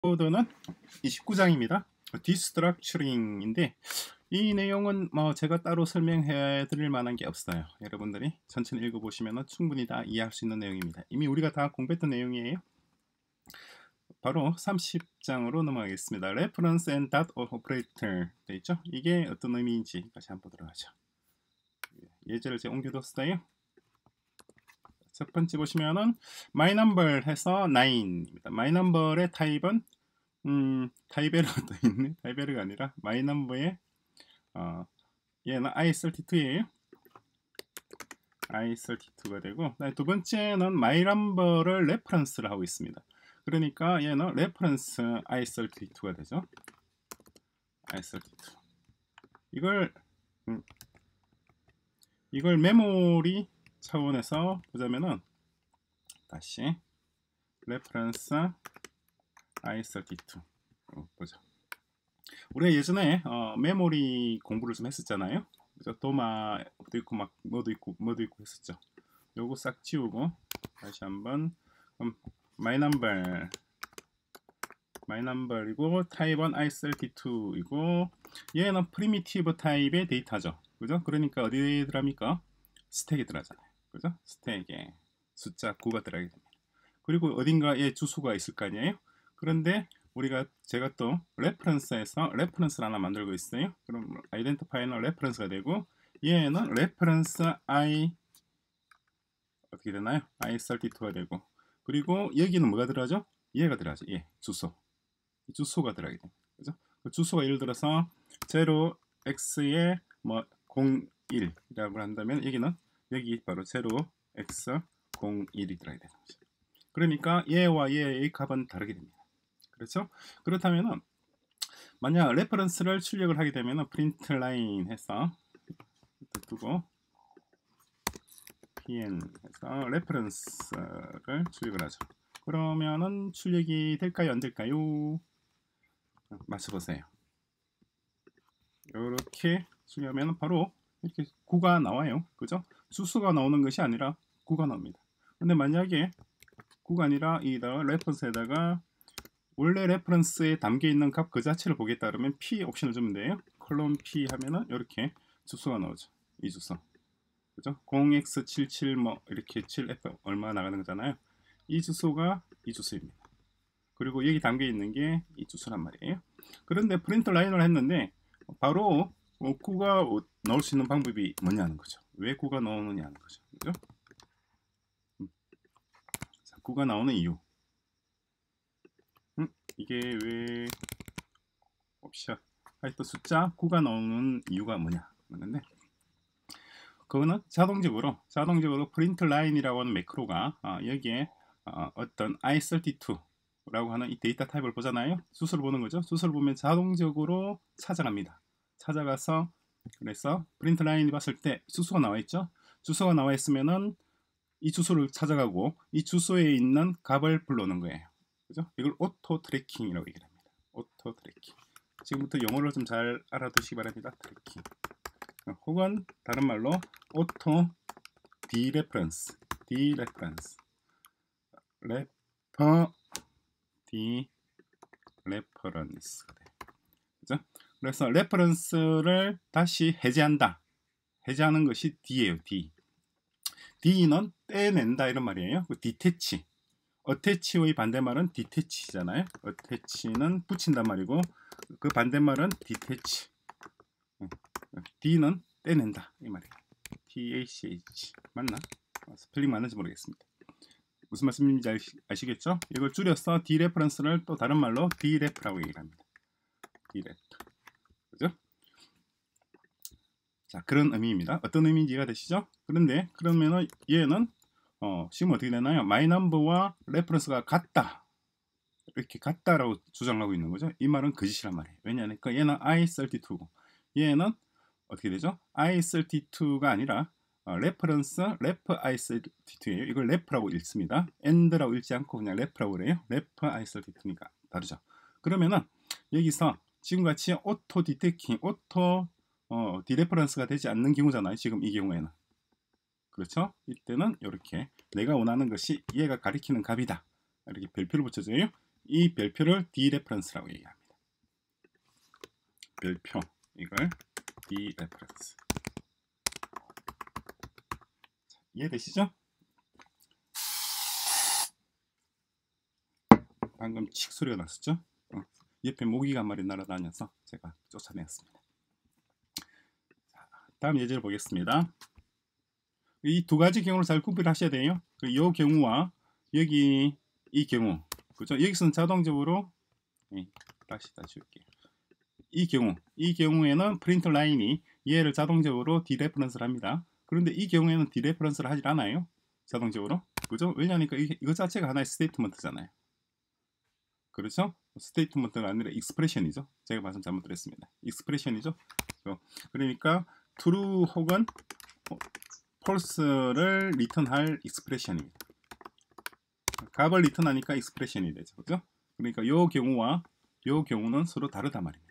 코드는 29장입니다. 디스트럭처링인데 이 내용은 제가 따로 설명해 드릴 만한 게 없어요. 여러분들이 천천히 읽어보시면 충분히 다 이해할 수 있는 내용입니다. 이미 우리가 다 공부했던 내용이에요. 바로 30장으로 넘어가겠습니다. Reference and dot operator 돼 있죠? 이게 어떤 의미인지 다시 한번 보도록 하죠. 예제를 제가 옮겨뒀어요. 첫 번째 보시면은 myNumber 해서 9입니다. myNumber의 타입은 타이베르가 또 있네. 타이베르가 아니라 myNumber의 얘는 i32예요. i32가 되고, 두 번째는 myNumber를 레퍼런스를 하고 있습니다. 그러니까 얘는 reference i32가 되죠. i32. 이걸 메모리 차원에서 보자면은 다시 reference i32 보자. 우리가 예전에 메모리 공부를 좀 했었잖아요. 그죠? 도마도 있고 막 뭐도 있고 했었죠. 요거 싹 지우고 다시 한번 myNumber이고 타입은 i32이고 얘는 프리미티브 타입의 데이터죠. 그죠? 그러니까 어디에 들어갑니까? 스택에 들어가잖아요. 그죠? 스택에 숫자 9가 들어가게 됩니다. 그리고 어딘가에 주소가 있을 거 아니에요? 그런데 제가 또 레퍼런스에서 레퍼런스를 하나 만들고 있어요. 그럼 아이덴티파이는 레퍼런스가 되고 얘는 레퍼런스 어떻게 되나요? i32가 되고 그리고 여기는 뭐가 들어가죠? 얘가 들어가죠. 주소. 이 주소가 들어가게 됩니다. 그죠? 그 주소가 예를 들어서 0x에 01이라고 한다면 여기는 여기 바로 0x01이 들어가게 되는 거죠. 그러니까 얘와 얘의 값은 다르게 됩니다. 그렇죠? 그렇다면은 만약 레퍼런스를 출력을 하게 되면은 프린트 라인 해서 두고 pn 해서 레퍼런스를 출력을 하죠. 그러면은 출력이 될까요? 안 될까요? 맞춰보세요. 이렇게 출력하면 바로 이렇게 9가 나와요. 그죠? 수수가 나오는 것이 아니라 9가 나옵니다. 근데 만약에 9가 아니라 이 레퍼런스에다가 원래 레퍼런스에 담겨 있는 값 그 자체를 보겠다 그러면 p 옵션을 주면 돼요. 콜론 p 하면은 이렇게 주소가 나오죠. 이 주소. 그죠? 0x77 이렇게 7f 얼마 나가는 거잖아요. 이 주소가 이 주소입니다. 그리고 여기 담겨 있는 게 이 주소란 말이에요. 그런데 프린트 라인을 했는데 바로 9가 나올 수 있는 방법이 뭐냐는 거죠. 왜 9가 나오느냐는 거죠. 그죠? 자, 9가 나오는 이유. 이게 왜 옵션 하여튼 숫자 9가 나오는 이유가 뭐냐 하는데 그거는 자동적으로 프린트 라인이라고 하는 매크로가 여기에 어떤 i32라고 하는 이 데이터 타입을 보잖아요. 수수를 보는 거죠. 수수를 보면 자동적으로 찾아갑니다. 찾아가서 그래서 프린트 라인이 봤을 때 주소가 나와 있죠. 주소가 나와 있으면은 이 주소를 찾아가고 이 주소에 있는 값을 불러오는 거예요. 그죠? 이걸 오토 트래킹이라고 얘기를 합니다. 오토 트래킹. 지금부터 영어를 좀 잘 알아두시기 바랍니다. 트래킹. 혹은 다른 말로 오토 디레퍼런스. 레퍼 디레퍼런스가 돼요. 그죠? 그래서 레퍼런스를 다시 해제한다. 해제하는 것이 D예요. D는 떼낸다 이런 말이에요. 디태치. 어태치의 반대말은 디태치잖아요. 어태치는 붙인단 말이고 그 반대말은 디태치. D는 떼낸다 이 말이에요. TACH 맞나? 스펠링 맞는지 모르겠습니다. 무슨 말씀인지 아시겠죠? 이걸 줄여서 디레퍼런스를 또 다른 말로 디레프라고 얘기합니다. 디레프. 그죠? 자, 그런 의미입니다. 어떤 의미인지 이해가 되시죠? 그런데 그러면은 얘는 지금 어떻게 되나요? myNumber와 레퍼런스가 같다. 이렇게 같다라고 주장하고 있는 거죠. 이 말은 거짓이란 말이에요. 왜냐하니까 얘는 i32고 얘는 어떻게 되죠? i32가 아니라 레퍼런스 레퍼 i32예요. 이걸 레퍼라고 읽습니다. and라고 읽지 않고 그냥 레퍼라고 그래요. 레퍼 i32니까 다르죠. 그러면은 여기서 지금같이 오토 디텍팅, 오토 디레퍼런스가 되지 않는 경우잖아요. 지금 이 경우에는. 그렇죠? 이때는 이렇게 내가 원하는 것이 얘가 가리키는 값이다. 이렇게 별표를 붙여줘요. 이 별표를 dereference라고 얘기합니다. 별표 이걸 dereference. 이해되시죠? 방금 칙 소리가 났었죠? 옆에 모기가 한 마리 날아다녀서 제가 쫓아냈습니다. 자, 다음 예제를 보겠습니다. 이 두 가지 경우를 잘 구별하셔야 돼요. 이 경우와 여기 이 경우, 그죠? 여기서는 자동적으로 다시 줄게요. 이 경우에는 프린트 라인이 얘를 자동적으로 디레퍼런스를 합니다. 그런데 이 경우에는 디레퍼런스를 하질 않아요. 자동적으로. 그죠? 왜냐하니까 이거 자체가 하나의 스테이트먼트잖아요. 그렇죠? 스테이트먼트가 아니라 익스프레션이죠. 제가 말씀 잘못드렸습니다. 익스프레션이죠. 그러니까 true 혹은 false를 리턴할 익스프레션입니다. 값을 리턴하니까 익스프레션이 되죠. 그죠? 그러니까 요 경우와 요 경우는 서로 다르단 말입니다.